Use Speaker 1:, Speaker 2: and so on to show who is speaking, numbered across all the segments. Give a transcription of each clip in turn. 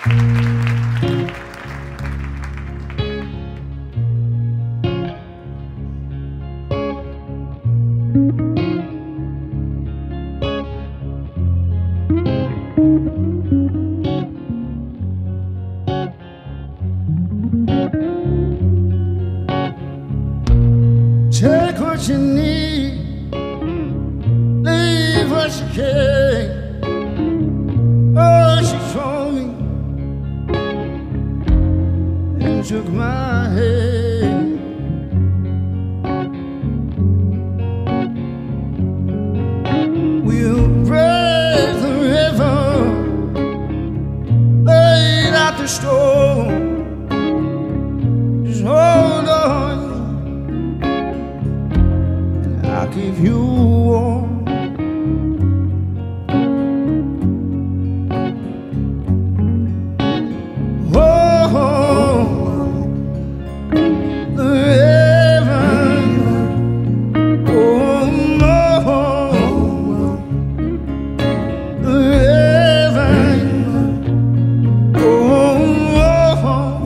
Speaker 1: Take what you need, leave what you can. Oh, she told me and took my hand. We'll brave the river, laid out the storm. Just hold on, I'll keep you warm. Oh, the river, oh, the river, oh,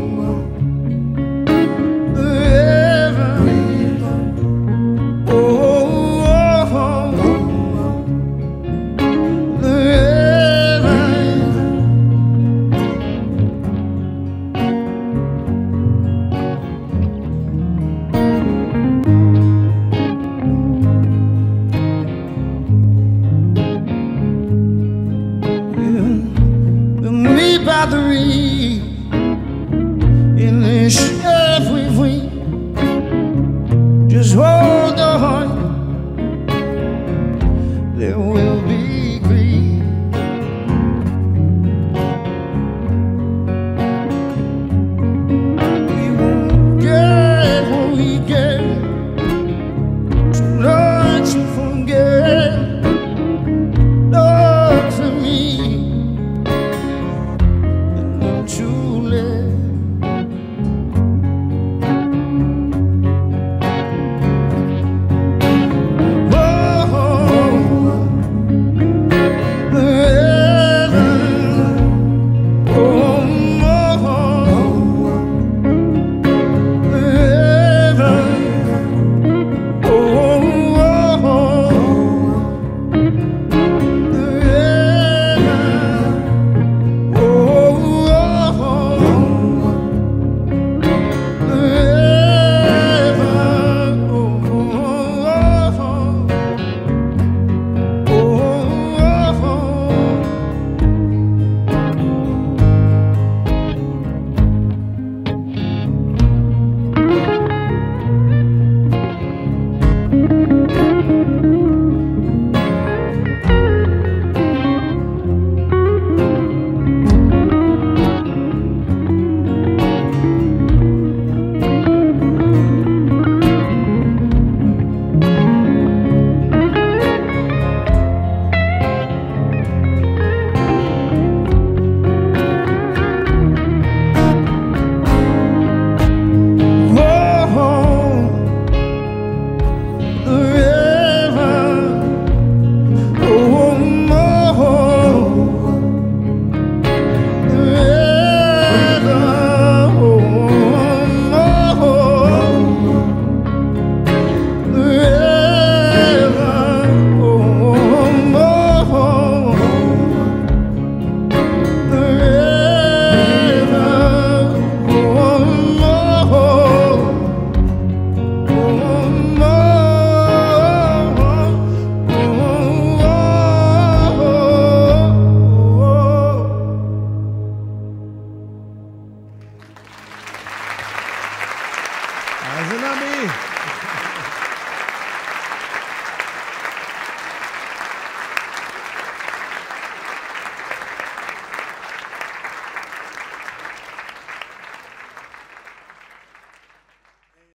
Speaker 1: the river. In this chef we just hold on, there will